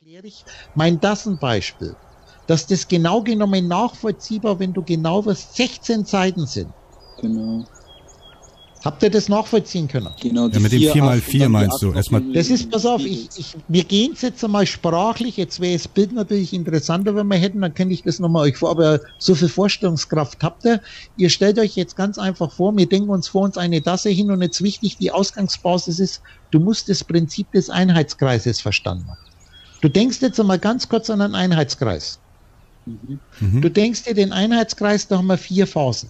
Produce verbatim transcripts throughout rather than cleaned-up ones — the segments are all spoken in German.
erkläre ich mein Tassenbeispiel, dass das genau genommen nachvollziehbar, wenn du genau wirst, sechzehn Seiten sind. Genau. Habt ihr das nachvollziehen können? Genau, ja, mit dem vier mal vier meinst du. Erstmal. Das ist, pass auf, ich, ich, wir gehen es jetzt einmal sprachlich, jetzt wäre das Bild natürlich interessanter, wenn wir hätten, dann könnte ich das nochmal euch vor, aber so viel Vorstellungskraft habt ihr. Ihr stellt euch jetzt ganz einfach vor, wir denken uns vor uns eine Tasse hin und jetzt wichtig, die Ausgangsbasis ist, du musst das Prinzip des Einheitskreises verstanden haben. Du denkst jetzt einmal ganz kurz an einen Einheitskreis. Mhm. Du denkst dir den Einheitskreis, da haben wir vier Phasen.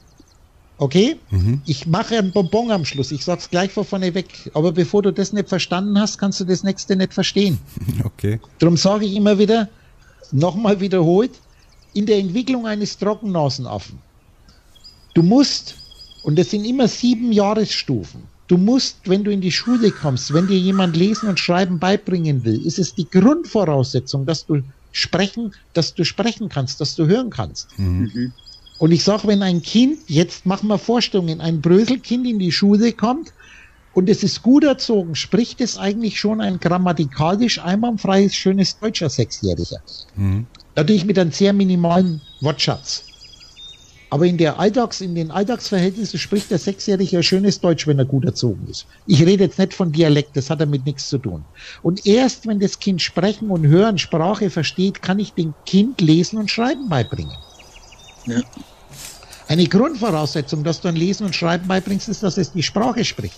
Okay? Mhm. Ich mache einen Bonbon am Schluss. Ich sag's gleich von vorne weg. Aber bevor du das nicht verstanden hast, kannst du das nächste nicht verstehen. Okay. Darum sage ich immer wieder, nochmal wiederholt, in der Entwicklung eines Trockennasenaffen. Du musst, und das sind immer sieben Jahresstufen, du musst, wenn du in die Schule kommst, wenn dir jemand Lesen und Schreiben beibringen will, ist es die Grundvoraussetzung, dass du sprechen, dass du sprechen kannst, dass du hören kannst. Mhm. Und ich sage, wenn ein Kind, jetzt machen wir Vorstellungen, ein Bröselkind in die Schule kommt und es ist gut erzogen, spricht es eigentlich schon ein grammatikalisch einwandfreies, schönes Deutscher Sechsjähriger. Mhm. Natürlich mit einem sehr minimalen Wortschatz. Aber in der Alltags, in den Alltagsverhältnissen spricht der Sechsjährige ein schönes Deutsch, wenn er gut erzogen ist. Ich rede jetzt nicht von Dialekt, das hat damit nichts zu tun. Und erst wenn das Kind sprechen und hören, Sprache versteht, kann ich dem Kind Lesen und Schreiben beibringen. Ja. Eine Grundvoraussetzung, dass du ein Lesen und Schreiben beibringst, ist, dass es die Sprache spricht.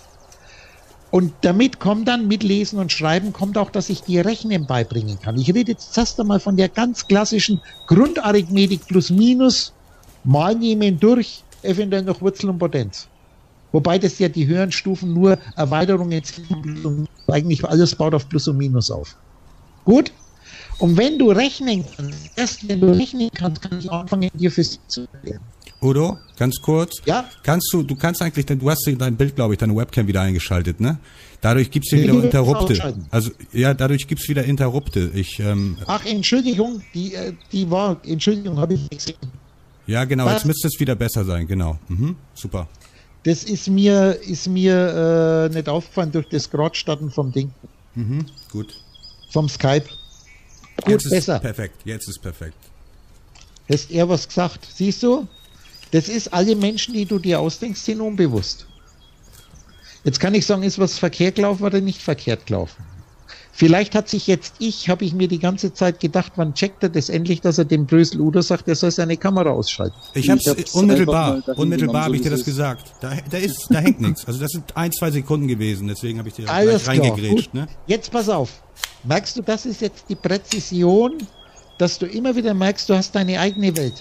Und damit kommt dann, mit Lesen und Schreiben, kommt auch, dass ich dir Rechnen beibringen kann. Ich rede jetzt erst einmal von der ganz klassischen Grundarithmetik plus minus, mal nehmen durch, eventuell noch Wurzel und Potenz. Wobei das ja die höheren Stufen nur Erweiterungen sind, eigentlich alles baut auf Plus und Minus auf. Gut? Und wenn du rechnen kannst, erst wenn du rechnen kannst, kann ich anfangen, dir Physik zu erklären. Udo, ganz kurz. Ja? Kannst du, du kannst eigentlich, du hast dein Bild, glaube ich, deine Webcam wieder eingeschaltet, ne? Dadurch gibt's hier wieder Interrupte. Also, ja, dadurch gibt's wieder Interrupte. Ich, ähm, Ach, Entschuldigung, die, die war, Entschuldigung, habe ich nicht gesehen. Ja, genau, Was? Jetzt müsste es wieder besser sein, genau. Mhm, super. Das ist mir, ist mir, äh, nicht aufgefallen durch das Gradstatten vom Ding. Mhm, gut. Vom Skype. Gut, jetzt ist besser. Perfekt, jetzt ist perfekt. Hast er was gesagt? Siehst du? Das ist, alle Menschen, die du dir ausdenkst, sind unbewusst. Jetzt kann ich sagen, ist was verkehrt gelaufen oder nicht verkehrt gelaufen? Vielleicht hat sich jetzt ich, habe ich mir die ganze Zeit gedacht, wann checkt er das endlich, dass er dem Brösel Udo sagt, er soll seine Kamera ausschalten. Ich hab's, ich hab's unmittelbar, unmittelbar habe ich dir das gesagt. Da, da ist, da hängt nichts. Also das sind ein, zwei Sekunden gewesen, deswegen habe ich dir gleich reingegrätscht. Ne? Jetzt pass auf. Merkst du, das ist jetzt die Präzision, dass du immer wieder merkst, du hast deine eigene Welt.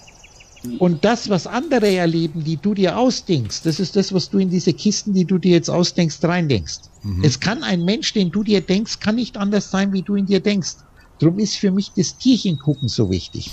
Und das, was andere erleben, die du dir ausdenkst, das ist das, was du in diese Kisten, die du dir jetzt ausdenkst, reindenkst. Mhm. Es kann ein Mensch, den du dir denkst, kann nicht anders sein, wie du in dir denkst. Darum ist für mich das Tierchen gucken so wichtig.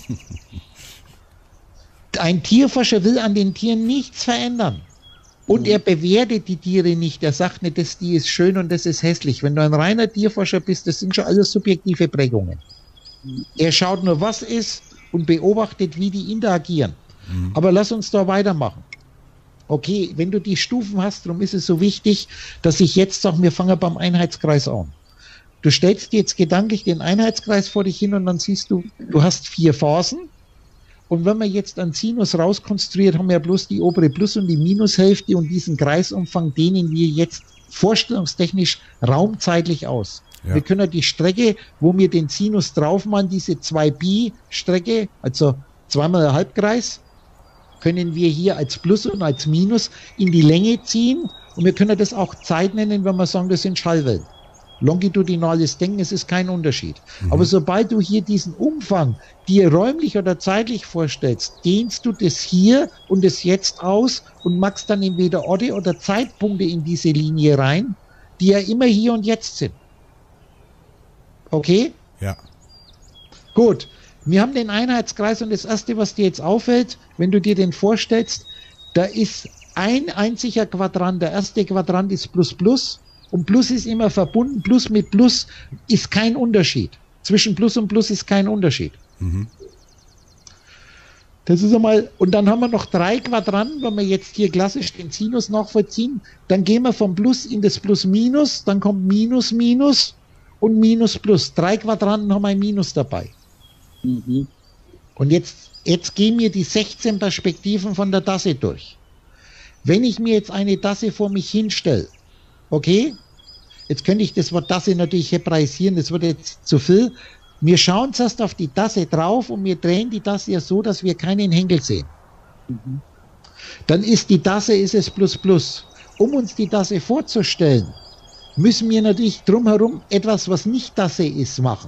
Ein Tierforscher will an den Tieren nichts verändern. Und mhm. er bewertet die Tiere nicht. Er sagt nicht, das Tier ist schön und das ist hässlich. Wenn du ein reiner Tierforscher bist, das sind schon alles subjektive Prägungen. Mhm. Er schaut nur, was ist, und beobachtet, wie die interagieren. Mhm. Aber lass uns da weitermachen. Okay, wenn du die Stufen hast, darum ist es so wichtig, dass ich jetzt sage, wir fangen beim Einheitskreis an. Du stellst dir jetzt gedanklich den Einheitskreis vor dich hin und dann siehst du, du hast vier Phasen. Und wenn man jetzt einen Sinus rauskonstruiert, haben wir ja bloß die obere Plus- und die Minushälfte und diesen Kreisumfang dehnen wir jetzt vorstellungstechnisch raumzeitlich aus. Ja. Wir können die Strecke, wo wir den Sinus draufmachen, diese zwei Bi-Strecke, also zweimal der Halbkreis, können wir hier als Plus und als Minus in die Länge ziehen. Und wir können das auch Zeit nennen, wenn wir sagen, das sind Schallwellen. Longitudinales Denken, es ist kein Unterschied. Mhm. Aber sobald du hier diesen Umfang dir räumlich oder zeitlich vorstellst, dehnst du das hier und das jetzt aus und machst dann entweder Orte oder Zeitpunkte in diese Linie rein, die ja immer hier und jetzt sind. Okay? Ja. Gut. Wir haben den Einheitskreis und das erste, was dir jetzt auffällt, wenn du dir den vorstellst, da ist ein einziger Quadrant. Der erste Quadrant ist Plus Plus und Plus ist immer verbunden. Plus mit Plus ist kein Unterschied. Zwischen Plus und Plus ist kein Unterschied. Mhm. Das ist einmal, und dann haben wir noch drei Quadranten, wenn wir jetzt hier klassisch den Sinus nachvollziehen, dann gehen wir vom Plus in das Plus Minus, dann kommt Minus Minus. und Minus Plus. Drei Quadranten haben ein Minus dabei. Mhm. Und jetzt, jetzt gehen mir die sechzehn Perspektiven von der Tasse durch. Wenn ich mir jetzt eine Tasse vor mich hinstelle, okay, jetzt könnte ich das Wort Tasse natürlich hebraisieren, das wird jetzt zu viel. Wir schauen zuerst auf die Tasse drauf und wir drehen die Tasse ja so, dass wir keinen Henkel sehen. Mhm. Dann ist die Tasse, ist es plus plus. Um uns die Tasse vorzustellen, müssen wir natürlich drumherum etwas, was nicht Tasse ist, machen.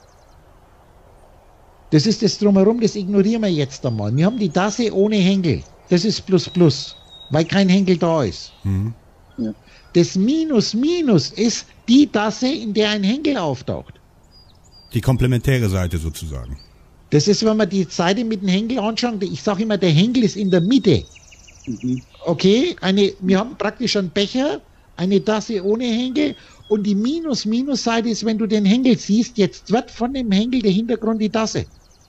Das ist das drumherum, das ignorieren wir jetzt einmal. Wir haben die Tasse ohne Henkel. Das ist plus plus, weil kein Henkel da ist. Mhm. Ja. Das Minus Minus ist die Tasse, in der ein Henkel auftaucht. Die komplementäre Seite sozusagen. Das ist, wenn man die Seite mit dem Henkel anschaut, ich sage immer, der Henkel ist in der Mitte. Mhm. Okay, eine, wir haben praktisch einen Becher, eine Tasse ohne Henkel und die Minus-Minus-Seite ist, wenn du den Henkel siehst, jetzt wird von dem Henkel der Hintergrund die Tasse.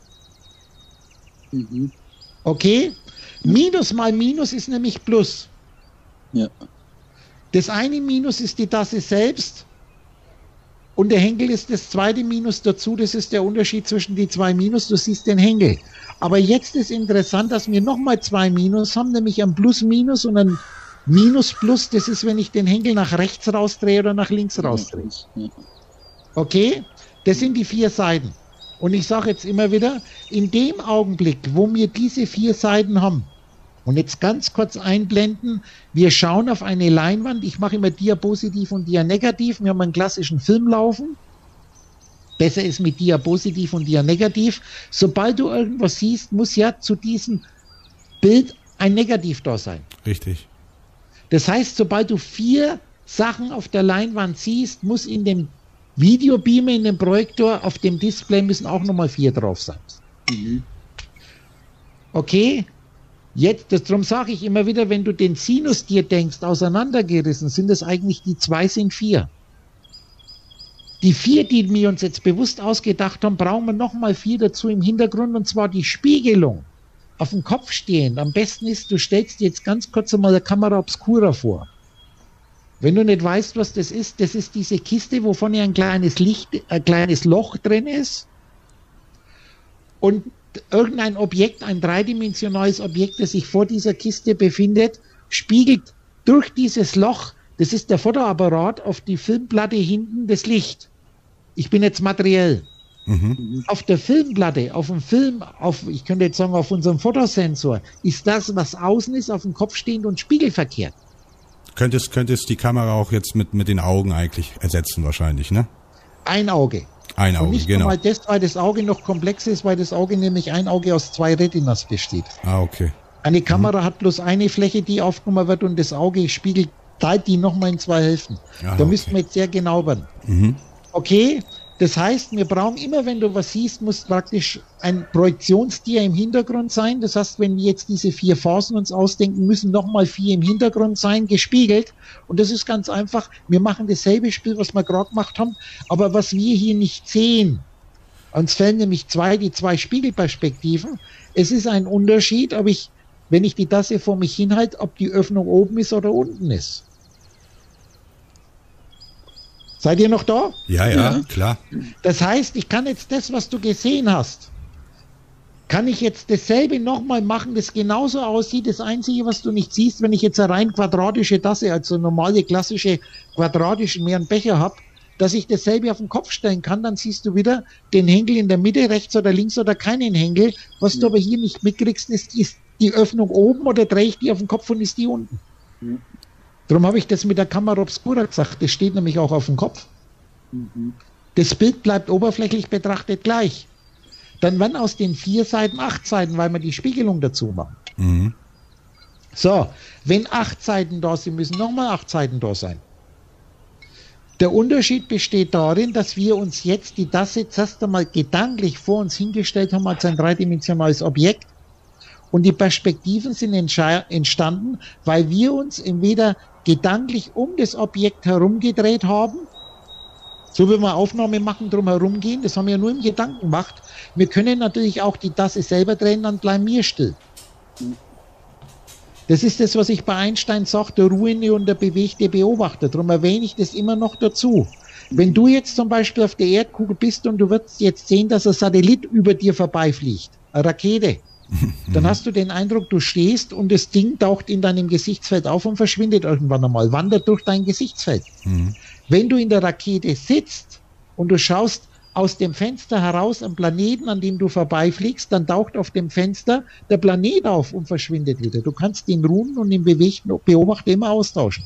Mhm. Okay, Minus mal Minus ist nämlich Plus. Ja. Das eine Minus ist die Tasse selbst und der Henkel ist das zweite Minus dazu, das ist der Unterschied zwischen die zwei Minus, du siehst den Henkel. Aber jetzt ist interessant, dass wir nochmal zwei Minus haben, nämlich ein Plus-Minus und ein Minus-Plus, das ist, wenn ich den Henkel nach rechts rausdrehe oder nach links rausdrehe. Okay, das sind die vier Seiten. Und ich sage jetzt immer wieder, in dem Augenblick, wo wir diese vier Seiten haben, und jetzt ganz kurz einblenden, wir schauen auf eine Leinwand, ich mache immer Diapositiv und Dianegativ, wir haben einen klassischen Film laufen, besser ist mit Diapositiv und Dianegativ. Sobald du irgendwas siehst, muss ja zu diesem Bild ein Negativ da sein. Richtig. Das heißt, sobald du vier Sachen auf der Leinwand siehst, muss in dem Videobeamer, in dem Projektor, auf dem Display müssen auch nochmal vier drauf sein. Mhm. Okay? Jetzt, darum sage ich immer wieder, wenn du den Sinus dir denkst, auseinandergerissen, sind es eigentlich die zwei, sind vier. Die vier, die wir uns jetzt bewusst ausgedacht haben, brauchen wir nochmal vier dazu im Hintergrund, und zwar die Spiegelung. Auf dem Kopf stehend. Am besten ist, du stellst dir jetzt ganz kurz einmal eine Kamera obscura vor. Wenn du nicht weißt, was das ist, das ist diese Kiste, wovon ja ein kleines Licht, ein kleines Loch drin ist. Und irgendein Objekt, ein dreidimensionales Objekt, das sich vor dieser Kiste befindet, spiegelt durch dieses Loch, das ist der Fotoapparat, auf die Filmplatte hinten das Licht. Ich bin jetzt materiell. Mhm. Auf der Filmplatte, auf dem Film, auf, ich könnte jetzt sagen, auf unserem Fotosensor, ist das, was außen ist, auf dem Kopf stehend und spiegelverkehrt. Könntest, könntest die Kamera auch jetzt mit, mit den Augen eigentlich ersetzen wahrscheinlich, ne? Ein Auge. Ein Auge, und nicht genau. Nur mal das, weil das Auge noch komplex ist, weil das Auge nämlich ein Auge aus zwei Retinas besteht. Ah, okay. Eine Kamera mhm. hat bloß eine Fläche, die aufgenommen wird, und das Auge spiegelt, teilt die nochmal in zwei Hälften. Ah, da okay. müssten wir jetzt sehr genau werden. Mhm. Okay, das heißt, wir brauchen immer, wenn du was siehst, muss praktisch ein Projektionsdier im Hintergrund sein. Das heißt, wenn wir jetzt diese vier Phasen uns ausdenken, müssen nochmal vier im Hintergrund sein, gespiegelt. Und das ist ganz einfach. Wir machen dasselbe Spiel, was wir gerade gemacht haben, aber was wir hier nicht sehen. Uns fällen nämlich zwei, die zwei Spiegelperspektiven. Es ist ein Unterschied, ob ich, wenn ich die Tasse vor mich hinhalte, ob die Öffnung oben ist oder unten ist. Seid ihr noch da? Ja, ja, ja, klar. Das heißt, ich kann jetzt das, was du gesehen hast, kann ich jetzt dasselbe nochmal machen, das genauso aussieht. Das Einzige, was du nicht siehst, wenn ich jetzt eine rein quadratische Tasse, also normale, klassische, quadratische, mehr einen Becher habe, dass ich dasselbe auf den Kopf stellen kann, dann siehst du wieder den Henkel in der Mitte, rechts oder links oder keinen Henkel. Was ja. du aber hier nicht mitkriegst, ist, ist die Öffnung oben, oder drehe ich die auf den Kopf und ist die unten. Ja. Darum habe ich das mit der Kamera obscura gesagt. Das steht nämlich auch auf dem Kopf. Mhm. Das Bild bleibt oberflächlich betrachtet gleich. Dann werden aus den vier Seiten acht Seiten, weil wir die Spiegelung dazu machen. Mhm. So, wenn acht Seiten da sind, müssen nochmal acht Seiten da sein. Der Unterschied besteht darin, dass wir uns jetzt die Tasse zuerst einmal gedanklich vor uns hingestellt haben als ein dreidimensionales Objekt. Und die Perspektiven sind entstanden, weil wir uns entweder gedanklich um das Objekt herumgedreht haben, so wie wir Aufnahme machen, drum herumgehen, das haben wir ja nur im Gedanken gemacht. Wir können natürlich auch die Tasse selber drehen, dann bleiben wir still. Das ist das, was ich bei Einstein sage, der ruhende und der bewegte Beobachter. Darum erwähne ich das immer noch dazu. Wenn du jetzt zum Beispiel auf der Erdkugel bist und du wirst jetzt sehen, dass ein Satellit über dir vorbeifliegt, eine Rakete, dann hast du den Eindruck, du stehst und das Ding taucht in deinem Gesichtsfeld auf und verschwindet irgendwann einmal, wandert durch dein Gesichtsfeld. Mhm. Wenn du in der Rakete sitzt und du schaust aus dem Fenster heraus am Planeten, an dem du vorbeifliegst, dann taucht auf dem Fenster der Planet auf und verschwindet wieder. Du kannst den ruhen und den bewegten Beobachter immer austauschen.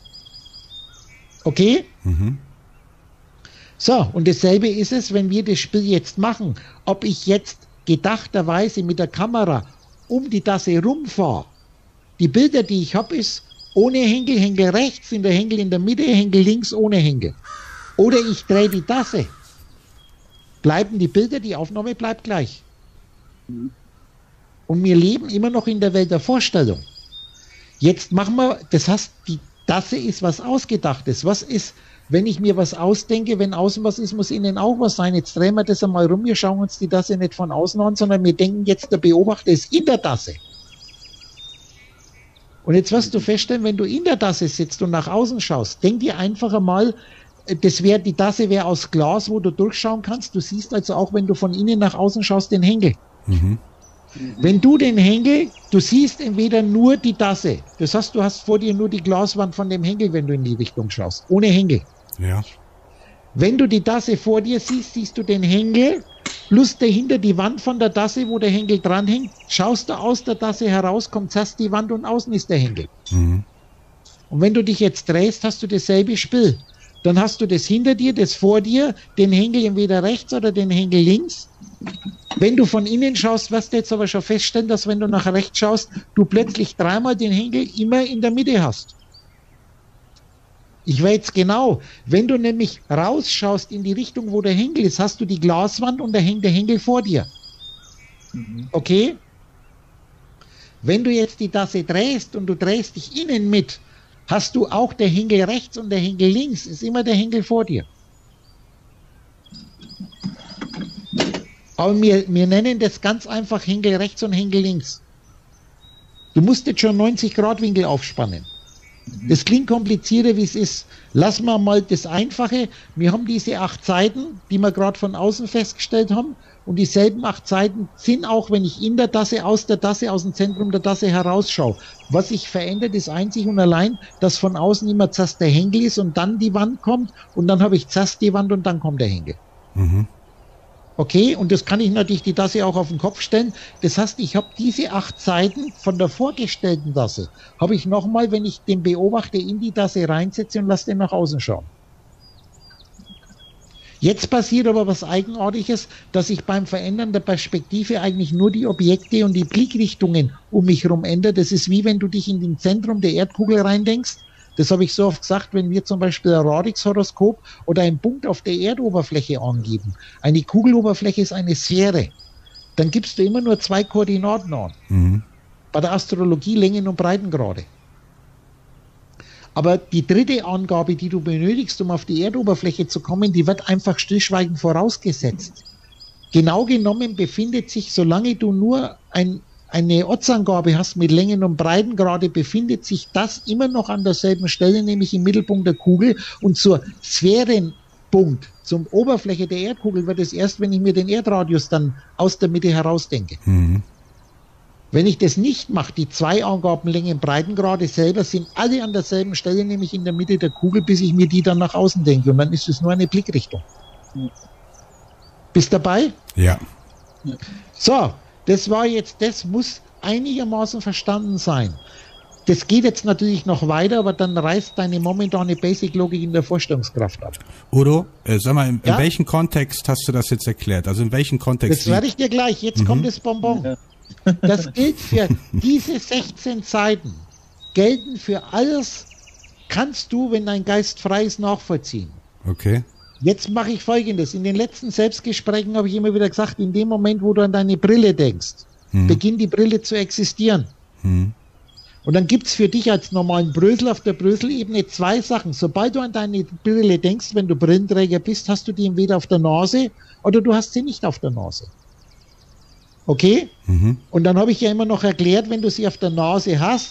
Okay? Mhm. So, und dasselbe ist es, wenn wir das Spiel jetzt machen. Ob ich jetzt gedachterweise mit der Kamera um die Tasse rumfahre. Die Bilder, die ich habe, ist ohne Henkel, Henkel rechts, in der Henkel in der Mitte, Henkel links, ohne Henkel. Oder ich drehe die Tasse. Bleiben die Bilder, die Aufnahme bleibt gleich. Und wir leben immer noch in der Welt der Vorstellung. Jetzt machen wir, das heißt, die Tasse ist was Ausgedachtes. Was ist, wenn ich mir was ausdenke, wenn außen was ist, muss innen auch was sein. Jetzt drehen wir das einmal rum, wir schauen uns die Tasse nicht von außen an, sondern wir denken jetzt, der Beobachter ist in der Tasse. Und jetzt wirst du feststellen, wenn du in der Tasse sitzt und nach außen schaust, denk dir einfach einmal, das wäre, die Tasse wäre aus Glas, wo du durchschauen kannst. Du siehst also auch, wenn du von innen nach außen schaust, den Henkel. Mhm. Wenn du den Henkel, du siehst entweder nur die Tasse. Das heißt, du hast vor dir nur die Glaswand von dem Henkel, wenn du in die Richtung schaust. Ohne Henkel. Ja. Wenn du die Tasse vor dir siehst, siehst du den Henkel plus dahinter die Wand von der Tasse, wo der Henkel dranhängt. Schaust du aus der Tasse heraus, kommt zuerst die Wand und außen ist der Henkel. Mhm. Und wenn du dich jetzt drehst, hast du dasselbe Spiel. Dann hast du das hinter dir, das vor dir, den Henkel entweder rechts oder den Henkel links. Wenn du von innen schaust, wirst du jetzt aber schon feststellen, dass wenn du nach rechts schaust, du plötzlich dreimal den Henkel immer in der Mitte hast. Ich weiß jetzt genau, wenn du nämlich rausschaust in die Richtung, wo der Henkel ist, hast du die Glaswand und da hängt der Henkel vor dir. Okay? Wenn du jetzt die Tasse drehst und du drehst dich innen mit, hast du auch der Henkel rechts und der Henkel links, ist immer der Henkel vor dir. Aber wir, wir nennen das ganz einfach Henkel rechts und Henkel links. Du musst jetzt schon neunzig Grad Winkel aufspannen. Das klingt komplizierter, wie es ist. Lassen wir mal das Einfache. Wir haben diese acht Seiten, die wir gerade von außen festgestellt haben. Und dieselben acht Seiten sind auch, wenn ich in der Tasse, aus der Tasse, aus dem Zentrum der Tasse herausschaue. Was sich verändert, ist einzig und allein, dass von außen immer zuerst der Henkel ist und dann die Wand kommt. Und dann habe ich zuerst die Wand und dann kommt der Henkel. Mhm. Okay, und das kann ich natürlich die Tasse auch auf den Kopf stellen. Das heißt, ich habe diese acht Seiten von der vorgestellten Tasse, habe ich nochmal, wenn ich den Beobachter in die Tasse reinsetze und lasse den nach außen schauen. Jetzt passiert aber was Eigenartiges, dass ich beim Verändern der Perspektive eigentlich nur die Objekte und die Blickrichtungen um mich herum ändere. Das ist wie wenn du dich in den Zentrum der Erdkugel reindenkst. Das habe ich so oft gesagt, wenn wir zum Beispiel ein Radix-Horoskop oder einen Punkt auf der Erdoberfläche angeben. Eine Kugeloberfläche ist eine Sphäre. Dann gibst du immer nur zwei Koordinaten an. Mhm. Bei der Astrologie Längen- und Breitengrade. Aber die dritte Angabe, die du benötigst, um auf die Erdoberfläche zu kommen, die wird einfach stillschweigend vorausgesetzt. Genau genommen befindet sich, solange du nur ein eine Ortsangabe hast mit Längen- und Breitengrade, befindet sich das immer noch an derselben Stelle, nämlich im Mittelpunkt der Kugel. Und zur Sphärenpunkt, zum Oberfläche der Erdkugel wird es erst, wenn ich mir den Erdradius dann aus der Mitte herausdenke. Mhm. Wenn ich das nicht mache, die zwei Angaben Längen- und Breitengrade selber sind alle an derselben Stelle, nämlich in der Mitte der Kugel, bis ich mir die dann nach außen denke. Und dann ist es nur eine Blickrichtung. Mhm. Bist dabei? Ja. So. Das war jetzt, das muss einigermaßen verstanden sein. Das geht jetzt natürlich noch weiter, aber dann reißt deine momentane Basic-Logik in der Vorstellungskraft ab. Udo, äh, sag mal, in, ja? in welchem Kontext hast du das jetzt erklärt? Also in welchem Kontext? Das werde ich dir gleich. Jetzt mhm. kommt das Bonbon. Ja. Das gilt für diese sechzehn Seiten. Gelten für alles, kannst du, wenn dein Geist frei ist, nachvollziehen. Okay. Jetzt mache ich Folgendes. In den letzten Selbstgesprächen habe ich immer wieder gesagt, in dem Moment, wo du an deine Brille denkst, hm. beginnt die Brille zu existieren. Hm. Und dann gibt es für dich als normalen Brösel auf der Bröselebene zwei Sachen. Sobald du an deine Brille denkst, wenn du Brillenträger bist, hast du die entweder auf der Nase oder du hast sie nicht auf der Nase. Okay? Mhm. Und dann habe ich ja immer noch erklärt, wenn du sie auf der Nase hast,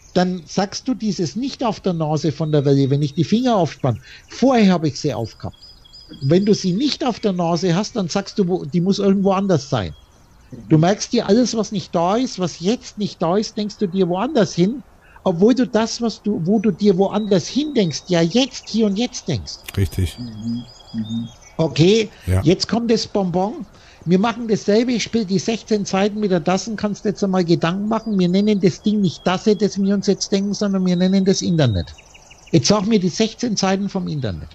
dann sagst du dieses nicht auf der Nase von der Welle, wenn ich die Finger aufspanne. Vorher habe ich sie aufgehabt. Wenn du sie nicht auf der Nase hast, dann sagst du, die muss irgendwo anders sein. Du merkst dir, alles, was nicht da ist, was jetzt nicht da ist, denkst du dir woanders hin, obwohl du das, was du, wo du dir woanders hin denkst, ja jetzt, hier und jetzt denkst. Richtig. Okay, ja. Jetzt kommt das Bonbon. Wir machen dasselbe, ich spiele die sechzehn Seiten mit der Dassen, kannst jetzt einmal Gedanken machen. Wir nennen das Ding nicht Dasse, das wir uns jetzt denken, sondern wir nennen das Internet. Jetzt sag mir die sechzehn Seiten vom Internet.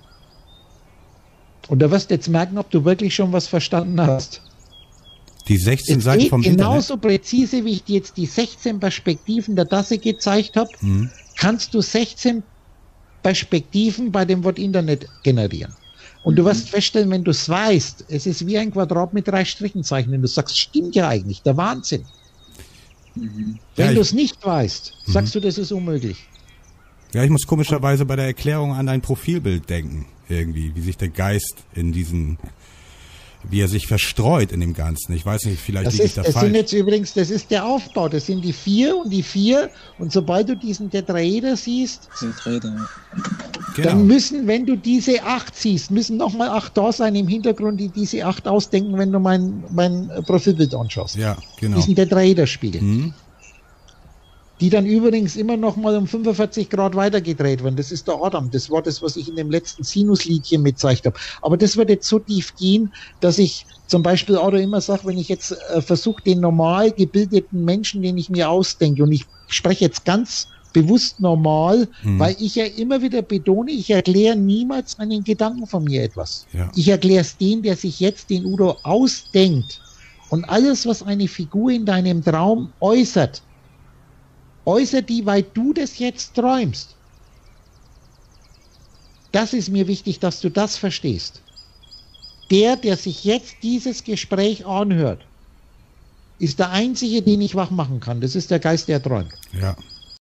Und da wirst du jetzt merken, ob du wirklich schon was verstanden hast. Die sechzehn es Seiten vom Internet? Genauso präzise, wie ich dir jetzt die sechzehn Perspektiven der Dasse gezeigt habe, mhm. kannst du sechzehn Perspektiven bei dem Wort Internet generieren. Und du wirst feststellen, wenn du es weißt, es ist wie ein Quadrat mit drei Strichenzeichen. Und du sagst, stimmt ja eigentlich, der Wahnsinn. Mhm. Wenn ja, du es nicht weißt, mhm. sagst du, das ist unmöglich. Ja, ich muss komischerweise bei der Erklärung an dein Profilbild denken, irgendwie, wie sich der Geist in diesen, wie er sich verstreut in dem Ganzen. Ich weiß nicht, vielleicht liege ich da falsch. Das sind jetzt übrigens, das ist der Aufbau, das sind die vier und die vier. Und sobald du diesen Tetraeder siehst, Tetraeder, ja. Genau. Dann müssen, wenn du diese acht siehst, müssen nochmal acht da sein im Hintergrund, die diese acht ausdenken, wenn du mein, mein Profilbild anschaust. Ja, genau. Diesen Tetraeder-Spiegel. Mhm. Die dann übrigens immer nochmal um fünfundvierzig Grad weitergedreht werden. Das ist der Adam. Das war das, was ich in dem letzten Sinusliedchen mitgezeigt habe. Aber das wird jetzt so tief gehen, dass ich zum Beispiel auch immer sage, wenn ich jetzt äh, versuche, den normal gebildeten Menschen, den ich mir ausdenke, und ich spreche jetzt ganz bewusst normal, hm. weil ich ja immer wieder betone, ich erkläre niemals einen Gedanken von mir etwas. Ja. Ich erkläre es den, der sich jetzt den Udo ausdenkt. Und alles, was eine Figur in deinem Traum äußert, äußert die, weil du das jetzt träumst. Das ist mir wichtig, dass du das verstehst. Der, der sich jetzt dieses Gespräch anhört, ist der Einzige, den ich wach machen kann. Das ist der Geist, der träumt. Ja.